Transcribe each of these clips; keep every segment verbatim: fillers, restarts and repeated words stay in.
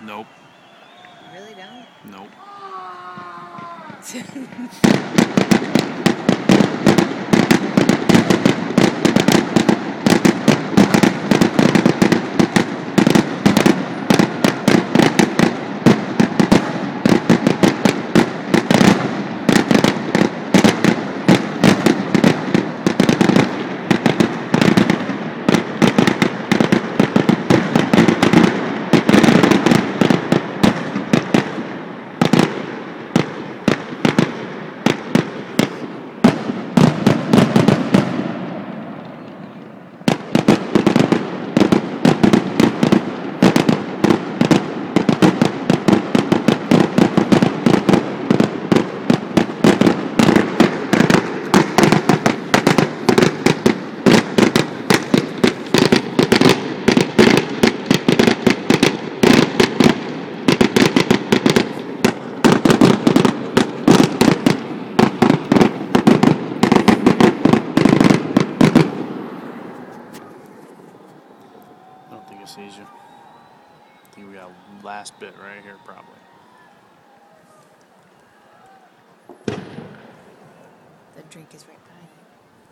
Nope. You really don't? Nope. I don't think it sees you. I think we got last bit right here, probably. The drink is right behind you.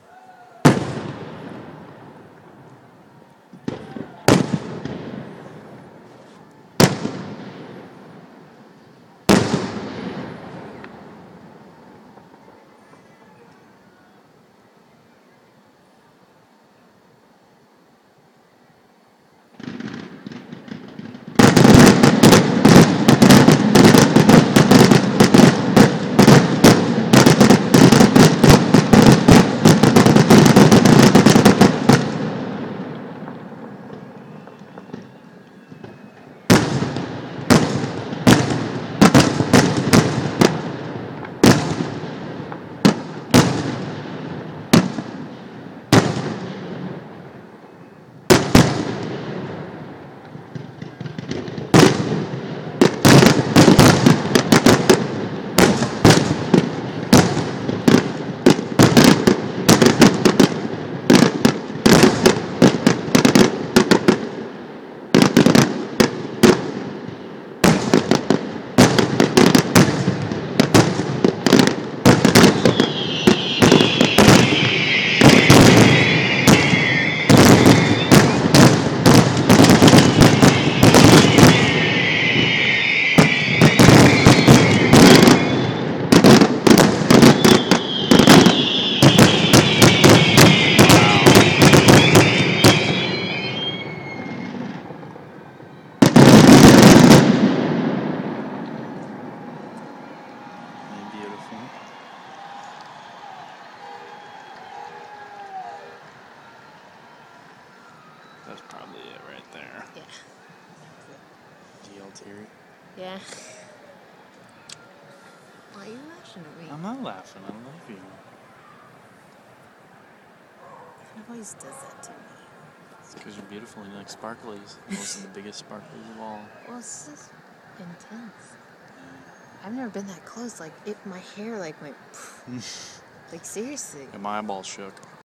Beautiful. That's probably it right there. Yeah. G L Terry. Yeah. Why are you laughing at me? I'm not laughing. I love you. He always does that to me. It's because you're beautiful and you like sparklies. Those are the biggest sparklies of all. Well, it's just intense. I've never been that close. Like, it, my hair, like, went, like, seriously. And my eyeballs shook.